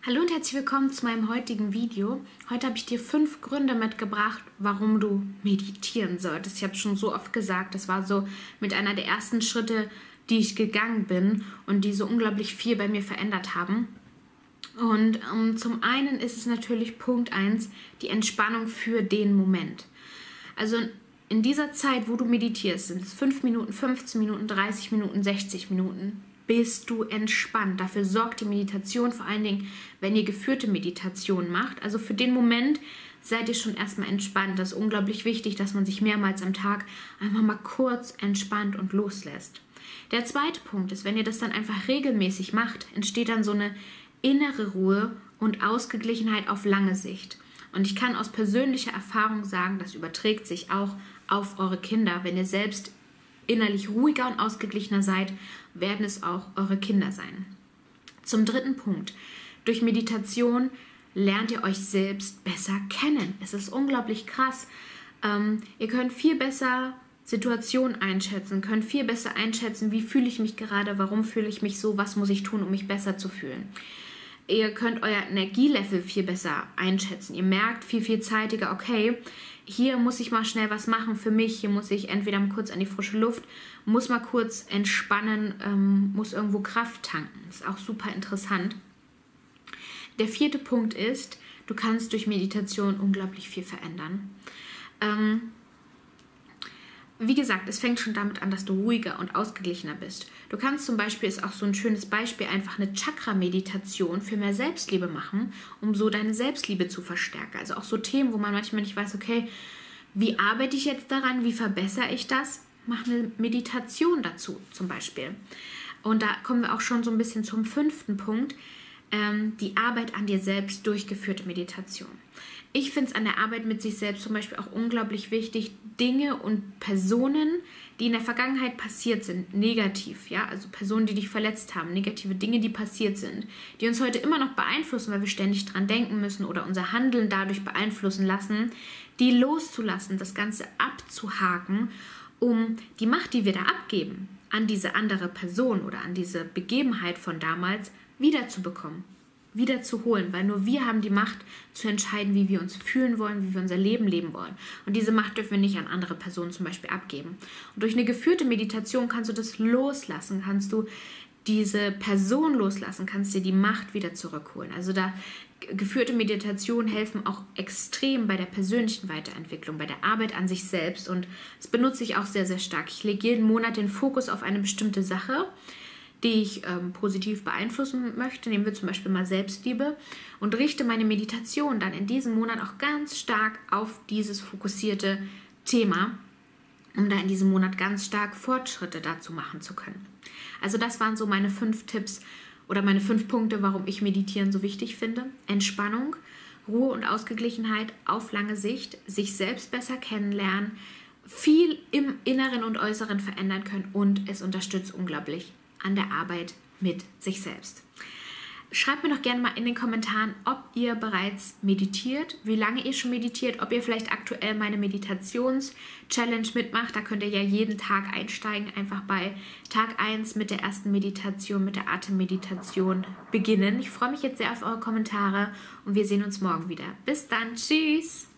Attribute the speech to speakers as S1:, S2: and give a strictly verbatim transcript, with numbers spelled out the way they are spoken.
S1: Hallo und herzlich willkommen zu meinem heutigen Video. Heute habe ich dir fünf Gründe mitgebracht, warum du meditieren solltest. Ich habe es schon so oft gesagt, das war so mit einer der ersten Schritte, die ich gegangen bin und die so unglaublich viel bei mir verändert haben. Und um, zum einen ist es natürlich Punkt eins, die Entspannung für den Moment. Also in dieser Zeit, wo du meditierst, sind es fünf Minuten, fünfzehn Minuten, dreißig Minuten, sechzig Minuten, bist du entspannt. Dafür sorgt die Meditation, vor allen Dingen, wenn ihr geführte Meditation macht. Also für den Moment seid ihr schon erstmal entspannt. Das ist unglaublich wichtig, dass man sich mehrmals am Tag einfach mal kurz entspannt und loslässt. Der zweite Punkt ist, wenn ihr das dann einfach regelmäßig macht, entsteht dann so eine innere Ruhe und Ausgeglichenheit auf lange Sicht. Und ich kann aus persönlicher Erfahrung sagen, das überträgt sich auch auf eure Kinder. Wenn ihr selbst innerlich ruhiger und ausgeglichener seid, werden es auch eure Kinder sein. Zum dritten Punkt. Durch Meditation lernt ihr euch selbst besser kennen. Es ist unglaublich krass. Ähm, ihr könnt viel besser Situationen einschätzen, könnt viel besser einschätzen, wie fühle ich mich gerade, warum fühle ich mich so, was muss ich tun, um mich besser zu fühlen. Ihr könnt euer Energielevel viel besser einschätzen. Ihr merkt viel, viel zeitiger, okay, hier muss ich mal schnell was machen für mich, hier muss ich entweder mal kurz an die frische Luft, muss mal kurz entspannen, ähm, muss irgendwo Kraft tanken. Das ist auch super interessant. Der vierte Punkt ist, du kannst durch Meditation unglaublich viel verändern. Ähm, Wie gesagt, es fängt schon damit an, dass du ruhiger und ausgeglichener bist. Du kannst zum Beispiel, ist auch so ein schönes Beispiel, einfach eine Chakra-Meditation für mehr Selbstliebe machen, um so deine Selbstliebe zu verstärken. Also auch so Themen, wo man manchmal nicht weiß, okay, wie arbeite ich jetzt daran, wie verbessere ich das? Mach eine Meditation dazu zum Beispiel. Und da kommen wir auch schon so ein bisschen zum fünften Punkt, ähm, die Arbeit an dir selbst durchgeführte Meditation. Ich finde es an der Arbeit mit sich selbst zum Beispiel auch unglaublich wichtig, Dinge und Personen, die in der Vergangenheit passiert sind, negativ, ja, also Personen, die dich verletzt haben, negative Dinge, die passiert sind, die uns heute immer noch beeinflussen, weil wir ständig dran denken müssen oder unser Handeln dadurch beeinflussen lassen, die loszulassen, das Ganze abzuhaken, um die Macht, die wir da abgeben, an diese andere Person oder an diese Begebenheit von damals wiederzubekommen. wieder zu holen, weil nur wir haben die Macht zu entscheiden, wie wir uns fühlen wollen, wie wir unser Leben leben wollen. Und diese Macht dürfen wir nicht an andere Personen zum Beispiel abgeben. Und durch eine geführte Meditation kannst du das loslassen, kannst du diese Person loslassen, kannst dir die Macht wieder zurückholen. Also da geführte Meditationen helfen auch extrem bei der persönlichen Weiterentwicklung, bei der Arbeit an sich selbst. Und das benutze ich auch sehr, sehr stark. Ich lege jeden Monat den Fokus auf eine bestimmte Sache, die ich ähm, positiv beeinflussen möchte, nehmen wir zum Beispiel mal Selbstliebe, und richte meine Meditation dann in diesem Monat auch ganz stark auf dieses fokussierte Thema, um da in diesem Monat ganz stark Fortschritte dazu machen zu können. Also das waren so meine fünf Tipps oder meine fünf Punkte, warum ich Meditieren so wichtig finde. Entspannung, Ruhe und Ausgeglichenheit auf lange Sicht, sich selbst besser kennenlernen, viel im Inneren und Äußeren verändern können und es unterstützt unglaublich an der Arbeit mit sich selbst. Schreibt mir doch gerne mal in den Kommentaren, ob ihr bereits meditiert, wie lange ihr schon meditiert, ob ihr vielleicht aktuell meine Meditations-Challenge mitmacht. Da könnt ihr ja jeden Tag einsteigen, einfach bei Tag eins mit der ersten Meditation, mit der Atemmeditation beginnen. Ich freue mich jetzt sehr auf eure Kommentare und wir sehen uns morgen wieder. Bis dann, tschüss!